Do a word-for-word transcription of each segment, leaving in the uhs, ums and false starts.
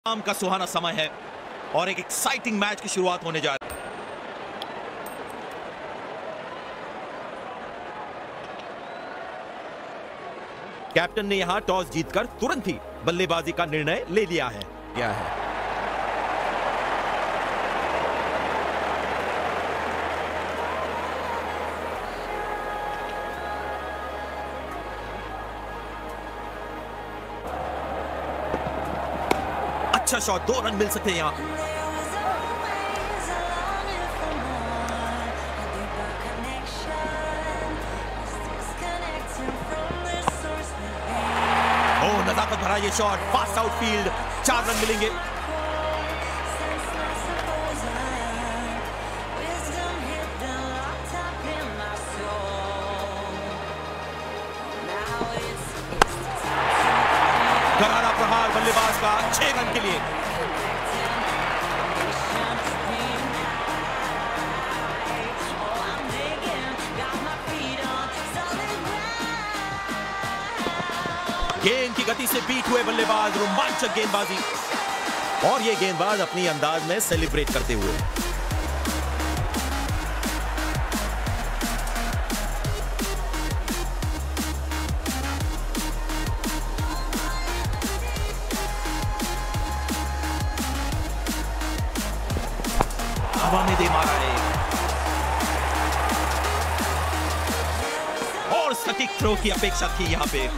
शाम का सुहाना समय है और एक एक्साइटिंग मैच की शुरुआत होने जा रही है। कैप्टन ने यहां टॉस जीतकर तुरंत ही बल्लेबाजी का निर्णय ले लिया है क्या है अच्छा शॉट, दो रन मिल सकते हैं यहां। ओ नजाकत भरा ये शॉट, फास्ट आउटफील्ड, चार रन मिलेंगे। करारा प्रहार बल्लेबाज का छह रन के लिए। गेंद की गति से बीट हुए बल्लेबाज, रोमांचक गेंदबाजी और ये गेंदबाज अपनी अंदाज में सेलिब्रेट करते हुए। हवा में दे मारा है और सटीक थ्रो की अपेक्षा थी यहां पे।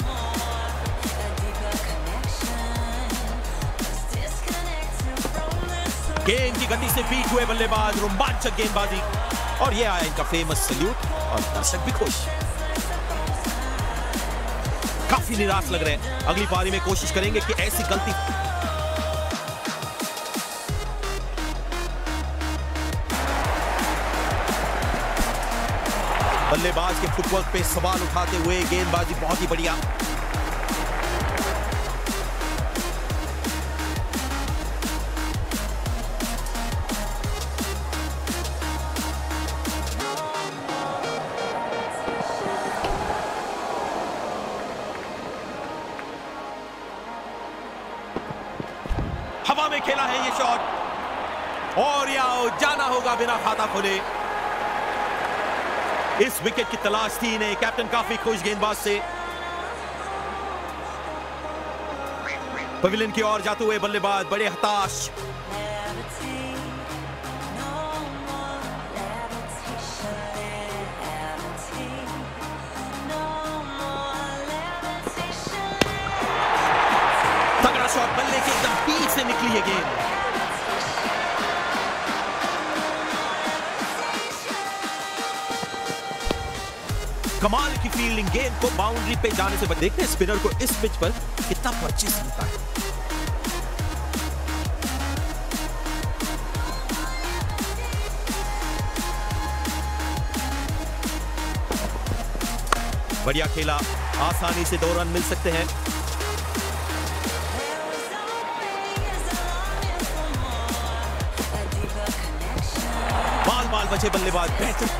गेंद की गति से बीट हुए बल्लेबाज, रोमांचक गेंदबाजी और ये आया इनका फेमस सैल्यूट और दर्शक भी खुश। काफी निराश लग रहे हैं। अगली पारी में कोशिश करेंगे कि ऐसी गलती बल्लेबाज के फुटवर्क पे सवाल उठाते हुए गेंदबाजी बहुत ही बढ़िया। हवा में खेला है ये शॉट और या जाना होगा बिना खाता खोले। इस विकेट की तलाश थी इन्हें। कैप्टन काफी खुश गेंदबाज से। पवेलियन की ओर जाते हुए बल्लेबाज बड़े हताश। तगड़ा शॉट, बल्ले के एकदम बीच से निकली है गेंद। कमाल की फील्डिंग, गेंद को बाउंड्री पे जाने से बच। देखते हैं स्पिनर को इस पिच पर कितना परचेस मिलता है। बढ़िया खेला, आसानी से दो रन मिल सकते हैं। बाल बाल बचे बल्लेबाज, बेहतर।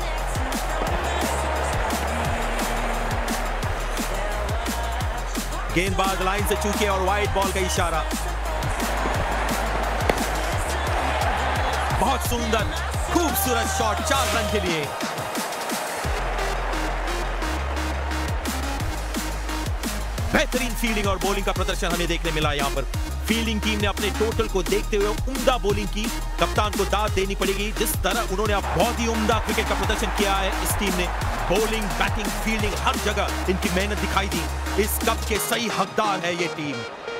गेंदबाज लाइन से चूके और वाइड बॉल का इशारा। बहुत सुंदर खूबसूरत शॉट, चार रन के लिए। बेहतरीन फील्डिंग और बॉलिंग का प्रदर्शन हमें देखने मिला यहां पर। फील्डिंग टीम ने अपने टोटल को देखते हुए उम्दा बॉलिंग की। कप्तान को दाद देनी पड़ेगी, जिस तरह उन्होंने अब बहुत ही उम्दा क्रिकेट का प्रदर्शन किया है इस टीम ने। बॉलिंग, बैटिंग, फील्डिंग, हर जगह इनकी मेहनत दिखाई दी। इस कप के सही हकदार है ये टीम।